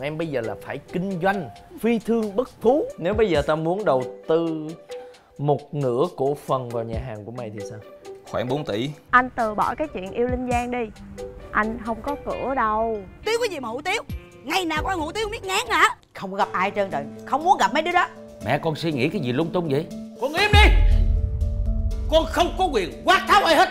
em bây giờ là phải kinh doanh, phi thương bất phú. Nếu bây giờ tao muốn đầu tư một nửa cổ phần vào nhà hàng của mày thì sao? Khoảng 4 tỷ. Anh từ bỏ cái chuyện yêu Linh Giang đi. Anh không có cửa đâu. Tiếu cái gì mà hủ tiếu? Ngày nào con hủ tiếu biết ngán hả? Không gặp ai trơn rồi, không muốn gặp mấy đứa đó. Mẹ con suy nghĩ cái gì lung tung vậy? Con im đi! Con không có quyền quát tháo ai hết.